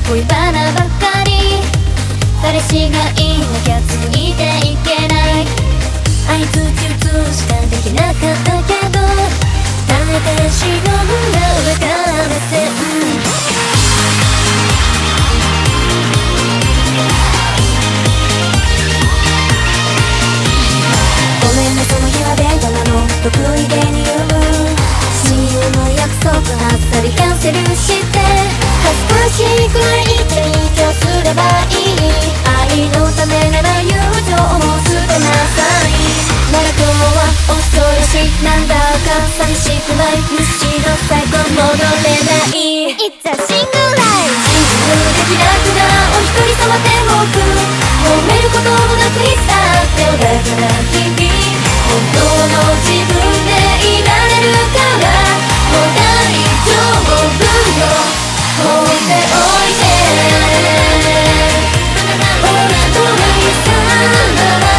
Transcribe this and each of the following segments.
恋バナばっかり。彼氏がいなきゃついていけない。相づち打つしかできなかったけど、耐えてしのぐの別れ線。ごめんねその日はデートなの得意げに言う。親友の約束あっさりキャンセルして恥ずかしいくらい勉強すればいい。愛のためなら友情も捨てなさい。なら今日は遅いしなんだか寂しくない。むしろ最高戻れない。 It's a single life。 信じるべきだからお一人様天国。褒めることもなくいさっておだから君本当の自分でいられるからもう大丈夫よ。放っておいてお一人様。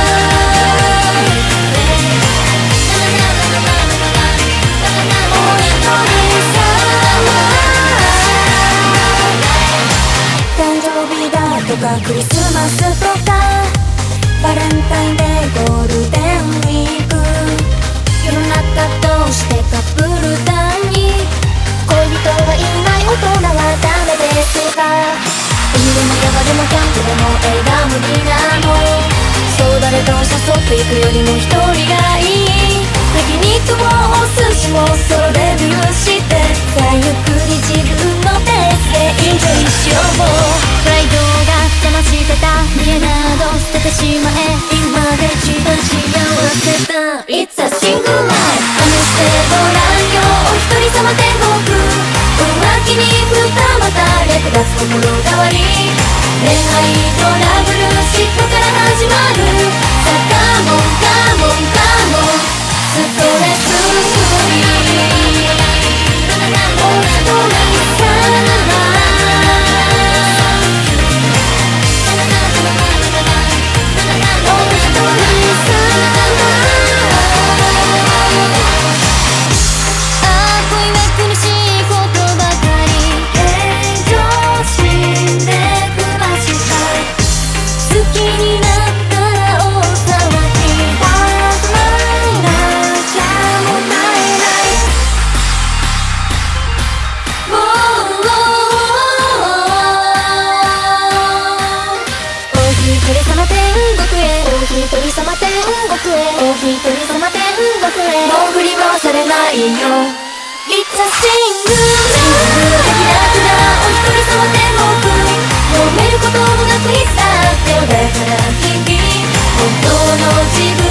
誕生日だとかクリスマスとかバレンタインデーゴールデンウィーク、世の中としてカップル単位。恋人がいない大人はダメですか。海でも山でもキャンプでも映画もディナーも、そう誰かを誘っていくよりも一人がいい。焼肉もお寿司もソロデビューしてさあゆっくり自分のペースでエンジョイしよう。プライドが邪魔してた家など捨ててしまえ。今が一番幸せだ。 It's a single life。 試してごらんよお一人様天国。浮気に二股略奪心変わり。恋愛トラブル嫉妬から始まる。さあカモンカモンカモンストレスフリーお一人様。お一人様天国へもう振り回されないよ。 It's a single life。 的なお一人様天国。褒めることもなくいさっておだから君本当の自分